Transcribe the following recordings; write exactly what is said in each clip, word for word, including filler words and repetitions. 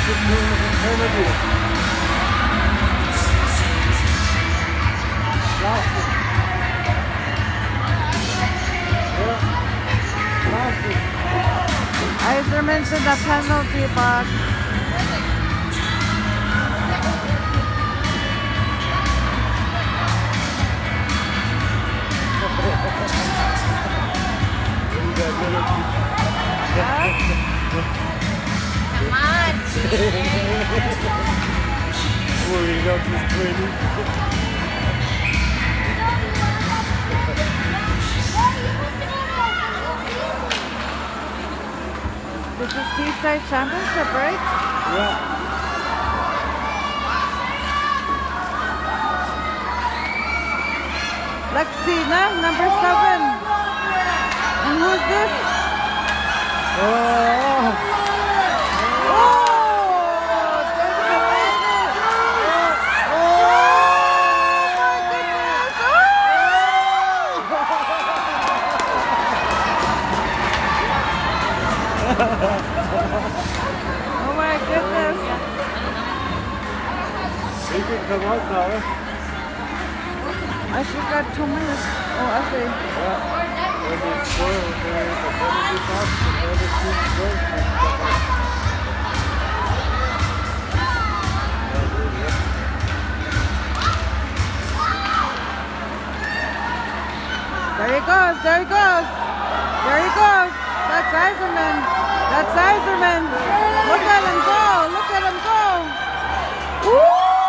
Iserman's in the penalty box. Come on, Worrying about this training. This is Seaside Championship, right? Yeah. Lexina, number seven. And who's this? Oh! Oh! Oh my goodness! You can come out now. I should got two minutes. Oh, I see. Yeah. When they score, when they the penalty box, the other team scores, they come out. There he goes, there he goes. There he goes. That's Iserman. That's Iserman. Look at him go. Look at him go. Woo!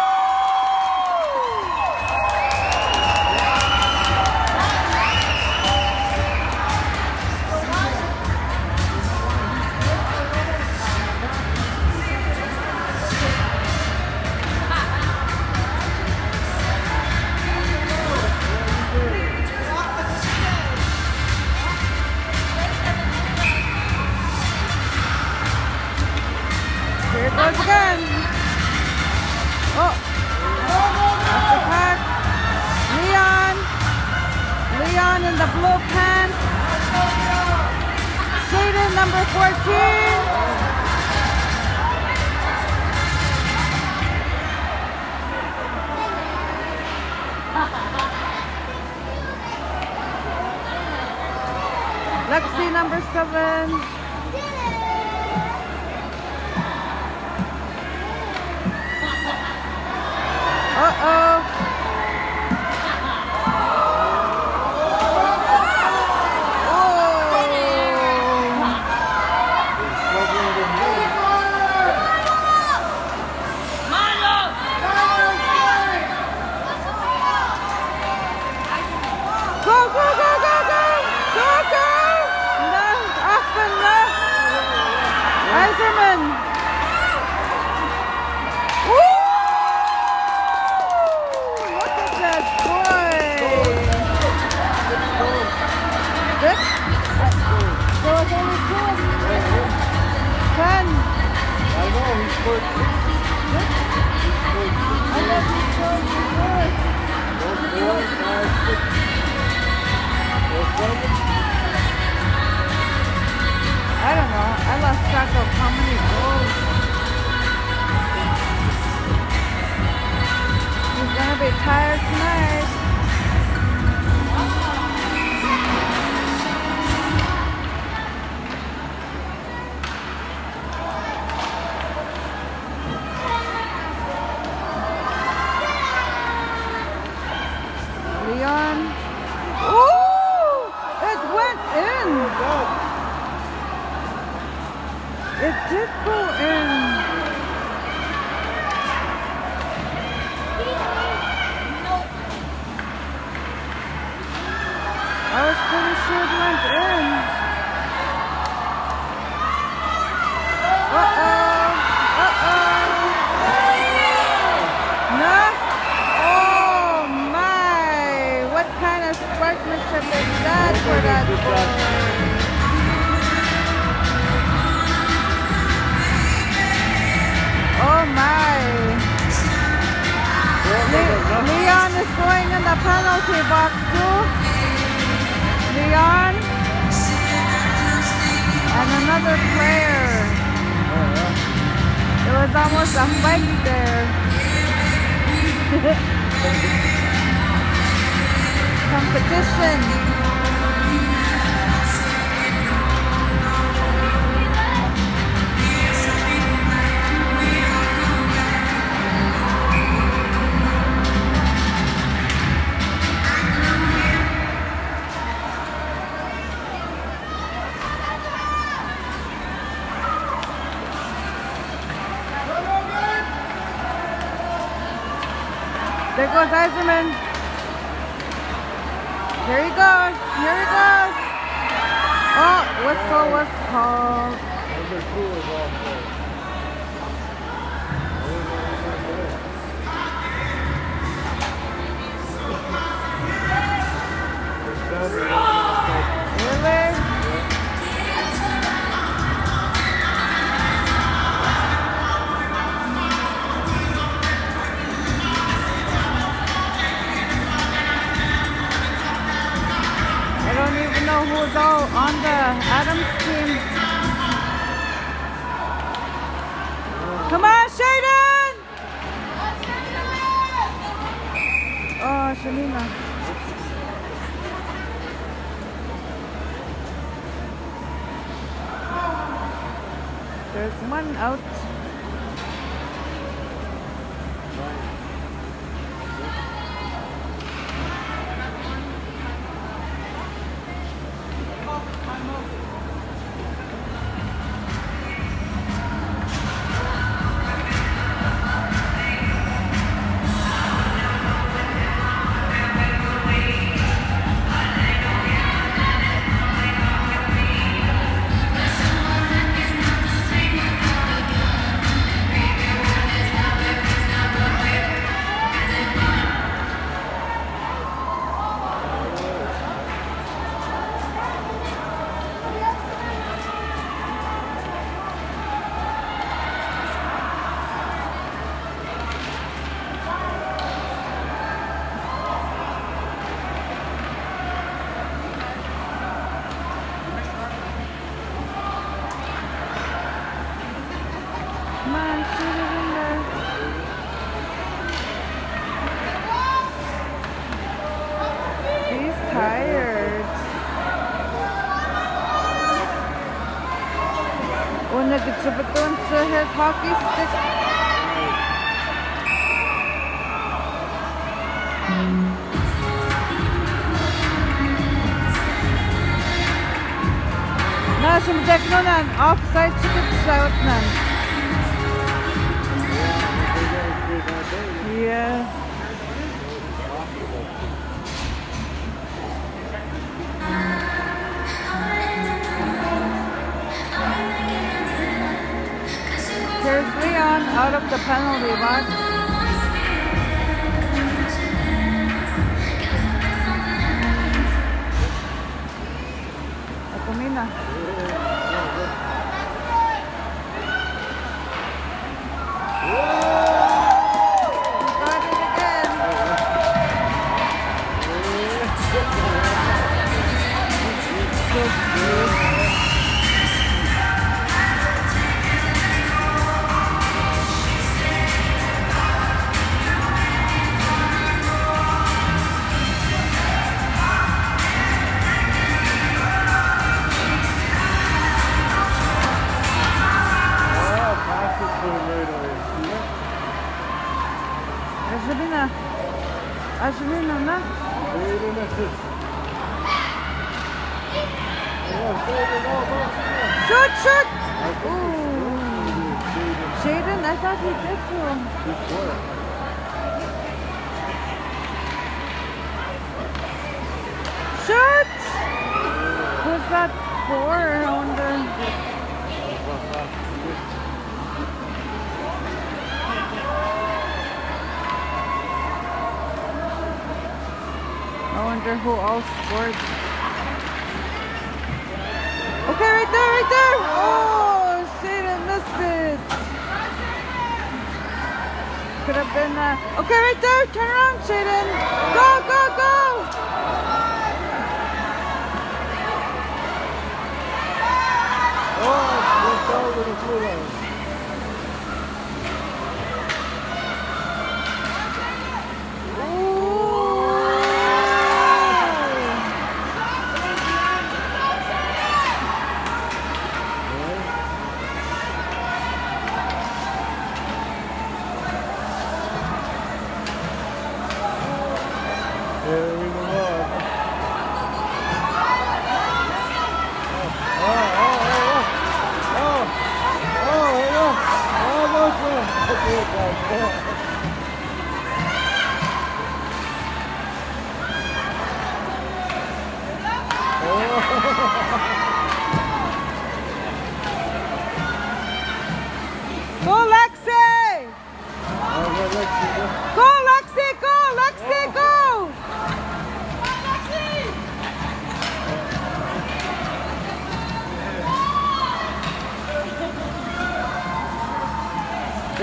Here it goes again. Oh, that's the pack. Leon. Leon in the blue pants. Shaden, number fourteen. Lexi, number seven. Uh-oh. Go, go, go, go, go! Go, go! No, up and left. Iserman. Woo! Look at that boy. Six? So it's only two. Ten. I know, he scored six. Six? I thought he scored before. No, four, five, six. Four, seven. I don't know. I lost track of how many goals. He's gonna be tired tonight. Leon. Ooh! It went in! It did go in. I was pretty sure it went in. Uh-oh. Uh-oh. No? Oh my. What kind of sportsmanship is that for that boy? Oh my. Le Leon is going in the penalty box too. Leon. And another player. It was was almost a fight there. Competition. There goes Eiserman. Here he goes. Here he goes. Oh, whistle was called. Number two is off there. Really? I don't even know who's all on the Adams team. Come on, Shaden! Oh, Shamina. There's one out. Come on, shoot it in there. He's tired. Oh, nag-chubatoon sa his hockey stick. Na, sumjak nun nan. Offside chikit shout nan. Yeah. Here's Leon out of the penalty box. Akumina. Angelina. Angelina, na? Shoot, shoot! Ooh. Shaden, I thought he did too. Shoot! Who's that for? I wonder. I wonder who all scored. Okay, right there, right there! Oh, Shaden missed it! Could have been uh okay, right there! Turn around, Shaden! Go, go, go! Oh, let's go with the blue line.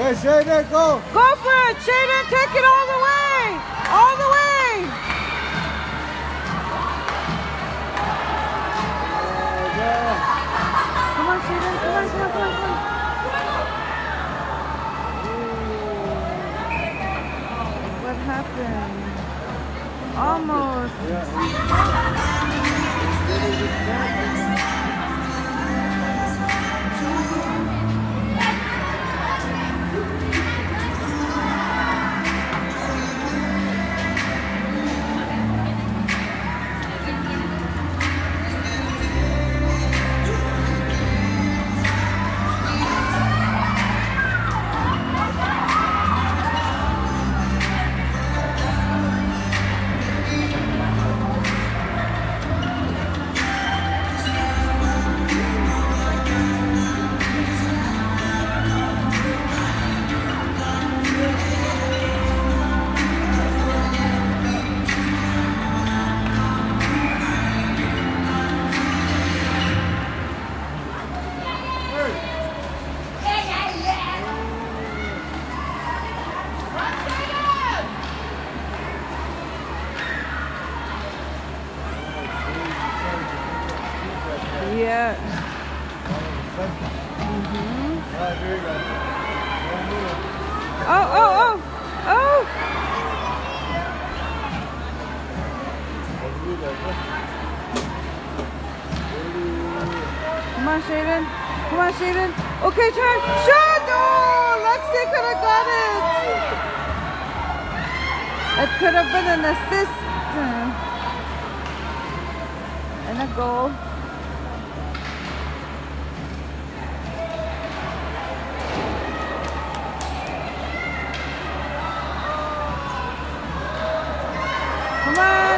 Hey, Shaden, go. Go for it, Shaden. Take it all the way. All the way. Oh, yeah. Come on, Shaden. Come on, come on, come on, come on. What happened? Almost. Yeah. Yeah. Mm-hmm. Right, here you go. Oh, oh, oh, oh. Come on, Shaden. Come on, Shaden. Okay, turn. Shot! Oh, Lexi could have got it. It could have been an assist. And a goal. Come on.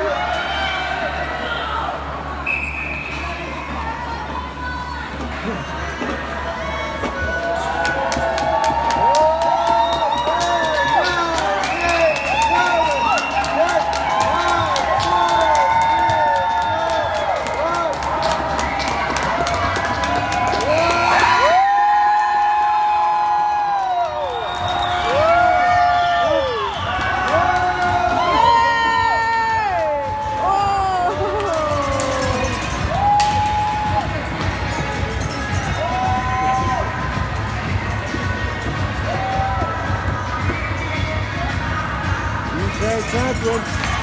Champion.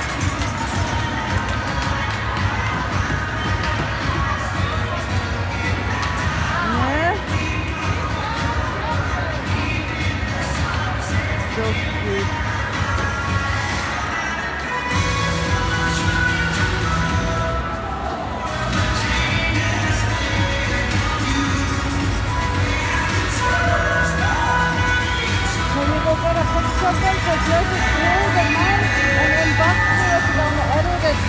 Yeah. So cute. Can we go get a picture of them so Joe can clear the man and then box me if you want to edit it?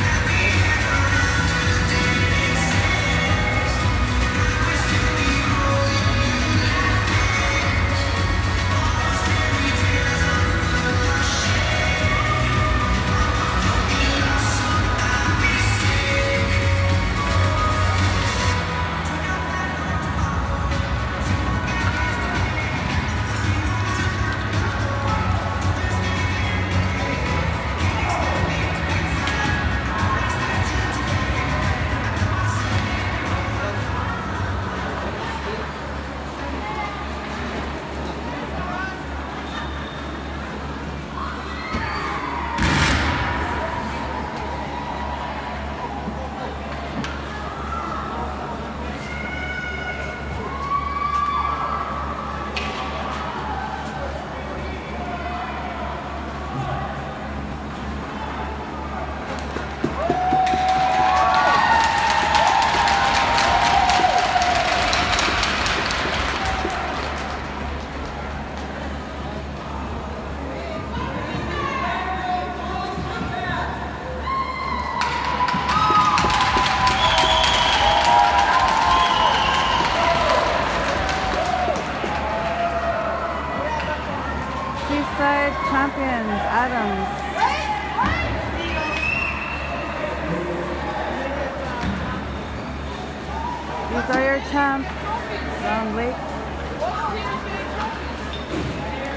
Seaside champions, Adams. These are your champs, Round Lake.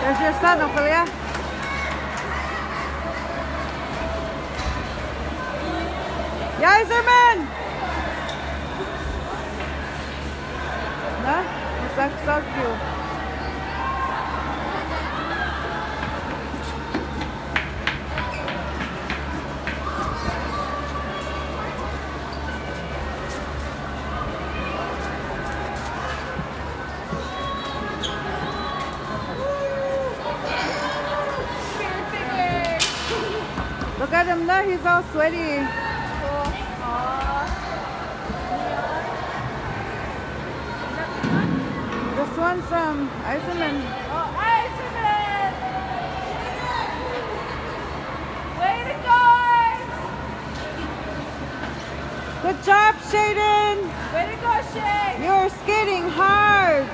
There's your son, Ophelia. Yzerman! No? That's so cute. Look at him there, he's all sweaty. This one's from Yzerman. Oh, Yzerman! Way to go! Good job, Shaden. Way to go, Shay! You're skating hard.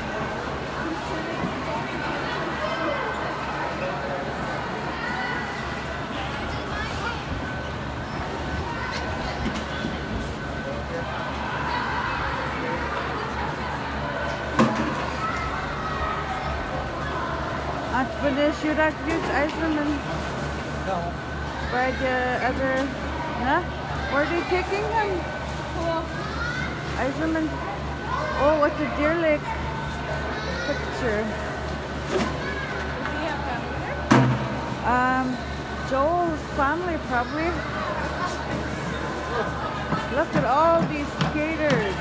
But the shoot out huge Yzerman. No. By the other, huh? Where are they taking him? Cool. Yzerman. Oh, what's the Deer Lake picture? Does he have family there? Um, Joel's family probably. Look at all these skaters.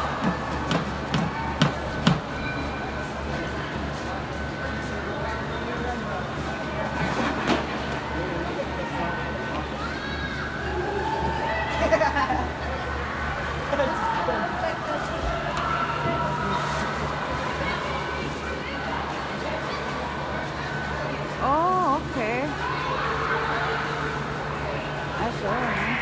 Oh, okay. I saw him.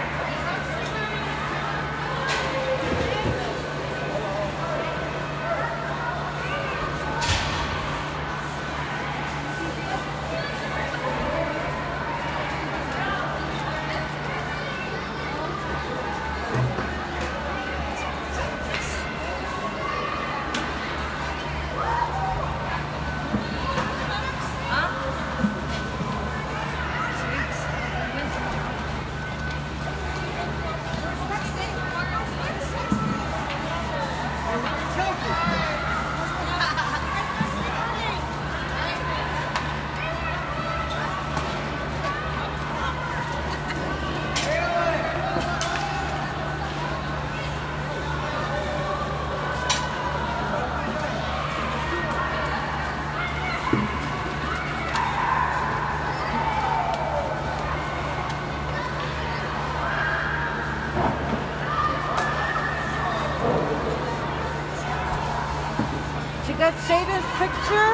You got Shaden's picture?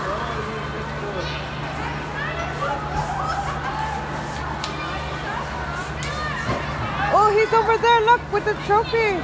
Oh, he's over there, look, with the trophy.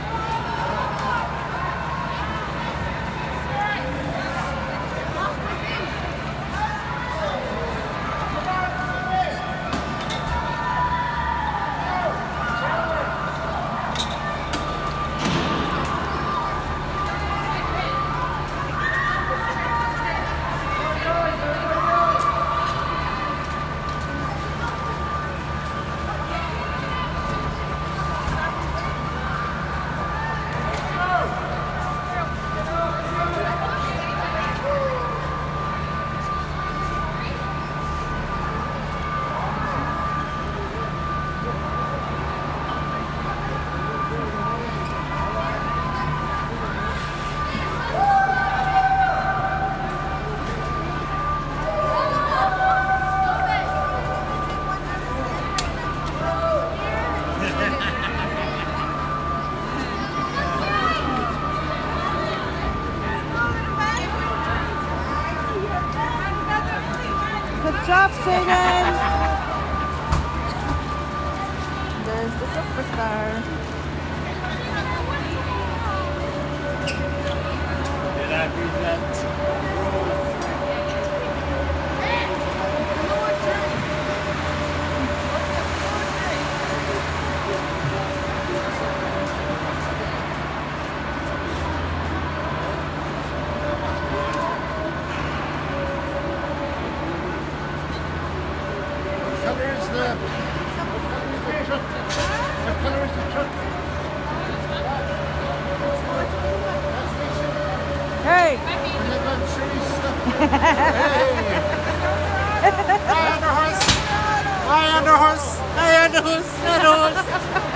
Good job, Shaden. There's the superstar. Did I present? Hi, Underhorse! Hi, Underhorse! Hi, Underhorse! Underhorse!